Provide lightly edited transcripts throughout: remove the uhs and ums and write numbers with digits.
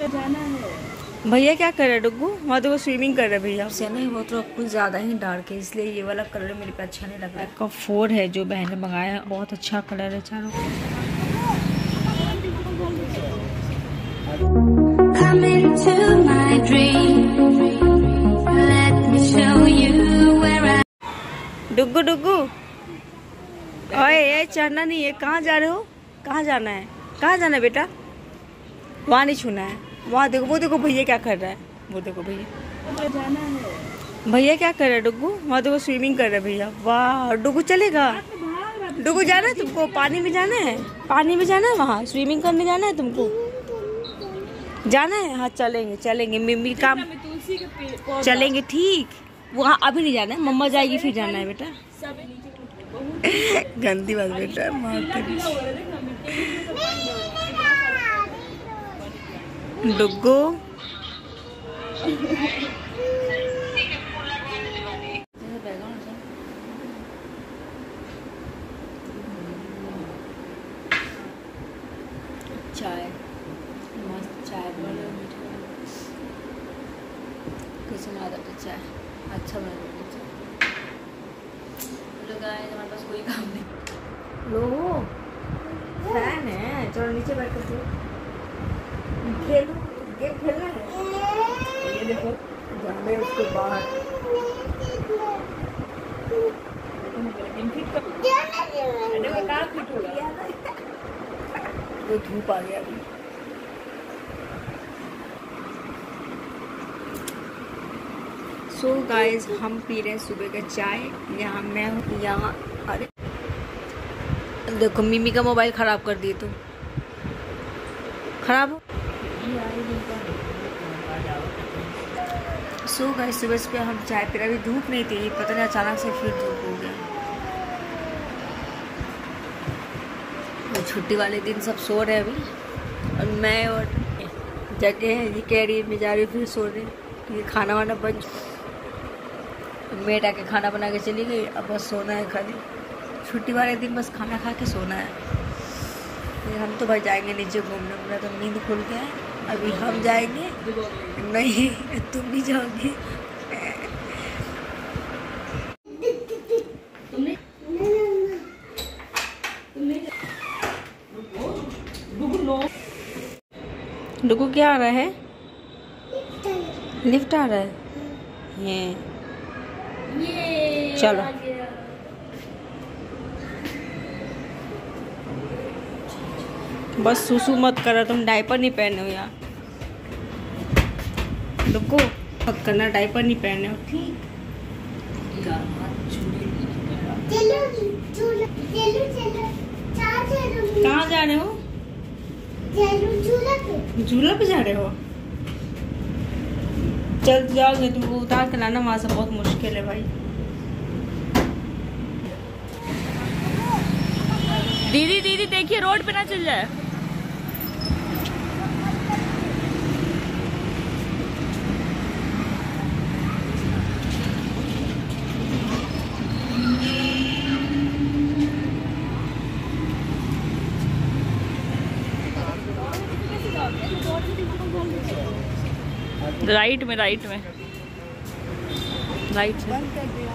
जाना है। भैया क्या कर रहे हैं डुग्गू? वहाँ तो वो स्विमिंग कर रहे हैं भैया से नहीं, वो तो कुछ ज़्यादा ही डार्क है, इसलिए ये वाला कलर मेरे पे अच्छा नहीं लग रहा है। का 4 है जो बहन ने मंगाया, बहुत अच्छा कलर है चारों। डुग्गू डुग्गू, ओए ये चढ़ना नहीं है, कहाँ जा रहे हो? कहाँ जाना है? कहाँ जाना है बेटा? वहाँ नहीं छूना है, वहाँ देखो, वो देखो भैया क्या कर रहा है, वो देखो भैया जाना है। भैया क्या कर रहे हैं डुग्गू? वहाँ तो वो स्विमिंग कर रहे हैं भैया। वाह डुग्गू चलेगा? डुग्गू जाना है तुमको? पानी में जाना है? पानी में जाना है, वहाँ स्विमिंग करने जाना है तुमको? जाना है? हाँ चलेंगे चलेंगे, मम्मी काम चलेंगे, ठीक। वहाँ अभी नहीं जाना है, मम्मा जाएगी फिर जाना है बेटा। गंदी बात बेटा, माँ डुग्गू चाय, मस्त चाय बना, किचन आ जाता चाय, अच्छा बना चाय। हेलो गाइस, हमारे पास कोई काम नहीं। लो फैन है, चलो नीचे बैठ कर खेलो, गेम खेलना है। ये देखो जाने उसको बाहर, वो धूप आ गया अभी। सो गाइस, हम पी रहे हैं सुबह का चाय। यहाँ मैं हूँ, यहाँ अरे देखो मिमी का मोबाइल खराब कर दिए तुम। खराब हो। सो गाइस, सुबह सुबह हम चाय पी रहे, अभी धूप नहीं थी, पता नहीं अचानक से फिर धूप हो गया। छुट्टी वाले दिन सब सो रहे अभी, और मैं और जगह है ये कह रही है मैं जा रही हूँ फिर सो रहे, क्योंकि खाना वाना बन, मेड आके खाना बना के चली गई, अब बस सोना है खाली। छुट्टी वाले दिन बस खाना खा के सोना है। फिर हम तो भाई जाएंगे नीचे घूमने, मेरा तो नींद खुल गया है। अभी हम जाएंगे, नहीं तुम भी जाओगे। डुगू क्या आ रहा है? लिफ्ट आ रहा है ये। चलो बस सुसु मत करो, तुम डायपर नहीं पहने हो यार। डुगू मत करना, डायपर नहीं पहने हो, ठीक? कहाँ जा रहे हो? झूला पे जा रहे हो? चल जाओगे, तुमको उतार के लाना वहां से बहुत मुश्किल है भाई। दीदी दीदी देखिए, रोड पे ना चल जाए। राइट में, राइट में, राइट में।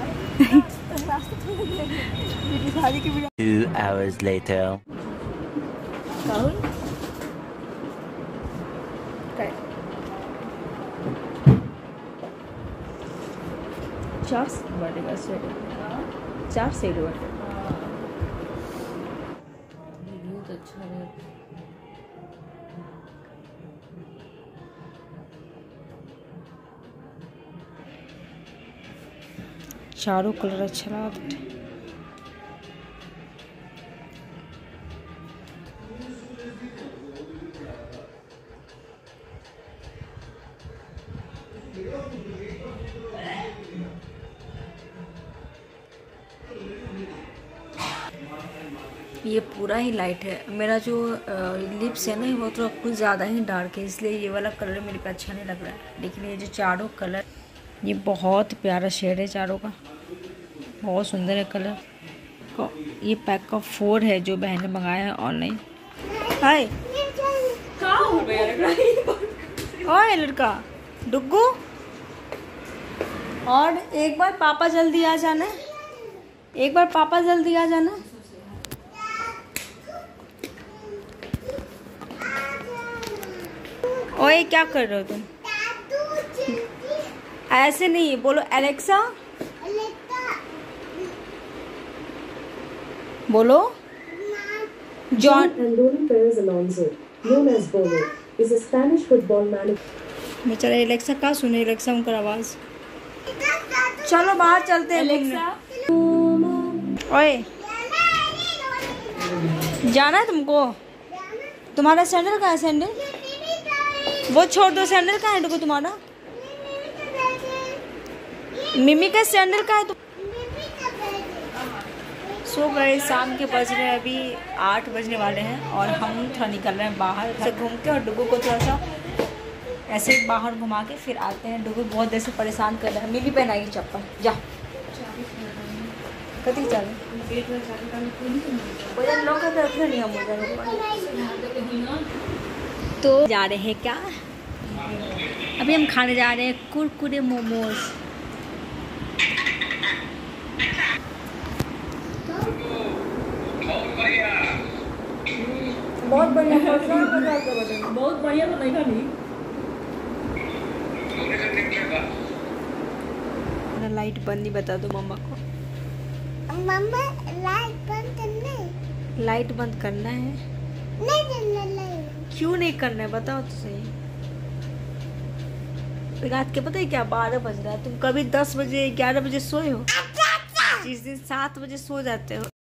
2 hours later. चार बढ़ेगा, 4 सेट बढ़ेगा। बहुत अच्छा है। चारों कलर अच्छा लगा बेटा। ये पूरा ही लाइट है, मेरा जो लिप्स है ना वो तो कुछ ज़्यादा ही डार्क है, इसलिए ये वाला कलर मेरे पे अच्छा नहीं लग रहा है। लेकिन ये जो चारों कलर, ये बहुत प्यारा शेड है चारों का, बहुत सुंदर है कलर। ये पैक का 4 है जो बहन ने मंगाया है ऑनलाइन। हाय ओए लड़का डुग्गू, और एक बार पापा जल्दी आ जाना, एक बार पापा जल्दी आ जाना। ओए क्या कर रहे हो तुम? ऐसे नहीं बोलो, एलेक्सा बोलो। जॉन बेचारा एलेक्सा का सुने, एलेक्सा उनका आवाज। चलो बाहर चलते हैं एलेक्सा। ओए जाना है तुमको? तुम्हारा सैंडल कहाँ है? सैंडल वो छोड़ दो, सैंडल कहाँ है डुगू तुम्हारा? मिमी का सैंडल कहाँ है? सो गए, शाम के बज रहे हैं अभी 8 बजने वाले हैं और हम थोड़ा निकल रहे हैं बाहर से घूम के, और डुगू को थोड़ा सा ऐसे बाहर घुमा के फिर आते हैं। डुगू बहुत देर से परेशान कर रहा है। मिमी पहनाएगी चप्पल, जा कति चल नहीं हम तो जा रहे हैं क्या? अभी हम खाने जा रहे हैं कुरकुरे मोमोज। बहुत बढ़िया, बहुत बढ़िया बनेगा। नहीं लाइट बंद नहीं, बता दो मम्मा को। मम्मा लाइट बंद करना है। लाइट बंद करना है? नहीं करना लाइट। क्यों नहीं करना है बताओ तो सही। रात के पता है क्या 12 बज रहा है, तुम कभी 10 बजे 11 बजे सोए हो? जिस दिन 7 बजे सो जाते हो।